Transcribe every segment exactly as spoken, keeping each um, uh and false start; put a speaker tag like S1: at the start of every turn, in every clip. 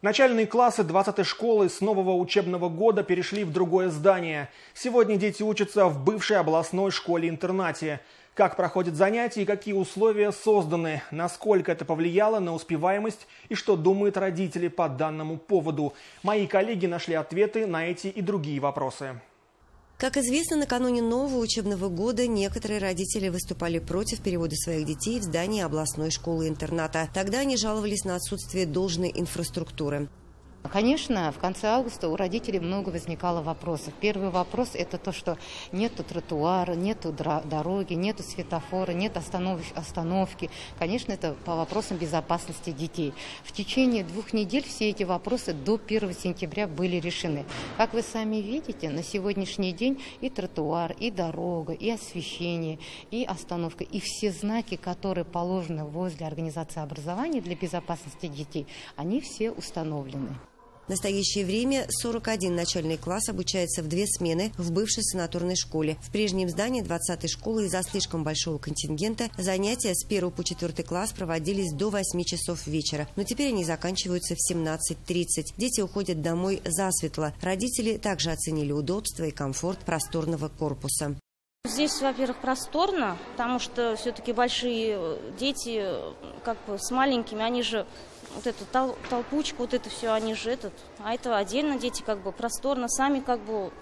S1: Начальные классы двадцатой школы с нового учебного года перешли в другое здание. Сегодня дети учатся в бывшей областной школе-интернате. Как проходят занятия и какие условия созданы, насколько это повлияло на успеваемость и что думают родители по данному поводу. Мои коллеги нашли ответы на эти и другие вопросы.
S2: Как известно, накануне нового учебного года некоторые родители выступали против перевода своих детей в здание областной школы-интерната. Тогда они жаловались на отсутствие должной инфраструктуры.
S3: Конечно, в конце августа у родителей много возникало вопросов. Первый вопрос – это то, что нету тротуара, нету дороги, нету светофора, нет останов... остановки. Конечно, это по вопросам безопасности детей. В течение двух недель все эти вопросы до первого сентября были решены. Как вы сами видите, на сегодняшний день и тротуар, и дорога, и освещение, и остановка, и все знаки, которые положены возле организации образования для безопасности детей, они все установлены.
S2: В настоящее время сорок один начальный класс обучается в две смены в бывшей санаторной школе. В прежнем здании двадцатой школы из-за слишком большого контингента занятия с первого по четвертый класс проводились до восьми часов вечера. Но теперь они заканчиваются в семнадцать тридцать. Дети уходят домой засветло. Родители также оценили удобство и комфорт просторного корпуса.
S4: Здесь, во-первых, просторно, потому что все-таки большие дети, как бы с маленькими, они же вот эту тол толпучку, вот это все, они же этот, а это отдельно дети как бы просторно, сами как бы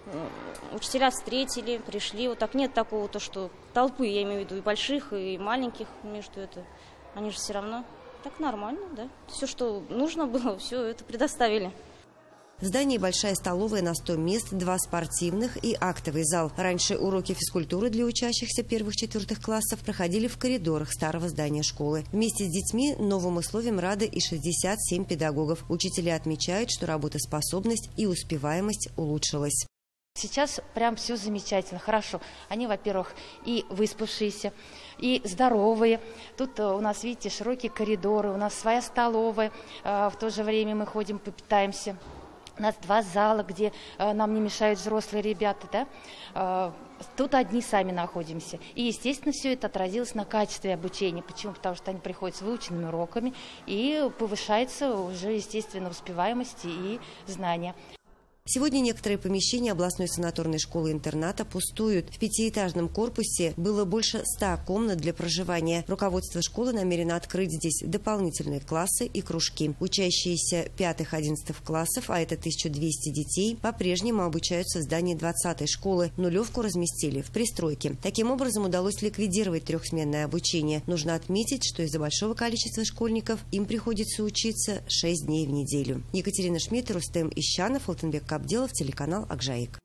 S4: учителя встретили, пришли, вот так нет такого, то что толпы, я имею в виду и больших, и маленьких между это, они же все равно так нормально, да, все, что нужно было, все это предоставили.
S2: В здании большая столовая на сто мест, два спортивных и актовый зал. Раньше уроки физкультуры для учащихся первых-четвертых классов проходили в коридорах старого здания школы. Вместе с детьми новым условиям рады и шестьдесят семь педагогов. Учителя отмечают, что работоспособность и успеваемость улучшилась.
S5: Сейчас прям все замечательно, хорошо. Они, во-первых, и выспавшиеся, и здоровые. Тут у нас, видите, широкие коридоры, у нас своя столовая. В то же время мы ходим, попитаемся. У нас два зала, где э, нам не мешают взрослые ребята, да? Э, тут одни сами находимся. И, естественно, все это отразилось на качестве обучения. Почему? Потому что они приходят с выученными уроками, и повышается уже, естественно, успеваемость и знания.
S2: Сегодня некоторые помещения областной санаторной школы-интерната пустуют. В пятиэтажном корпусе было больше ста комнат для проживания. Руководство школы намерено открыть здесь дополнительные классы и кружки. Учащиеся пятых-одиннадцатых классов, а это тысяча двести детей, по-прежнему обучаются в здании двадцатой школы. Нулевку разместили в пристройке. Таким образом удалось ликвидировать трехсменное обучение. Нужно отметить, что из-за большого количества школьников им приходится учиться шесть дней в неделю. Екатерина Шмидт, Рустем Ищанов, Алтынбек Кабделов, телеканал Акжаик.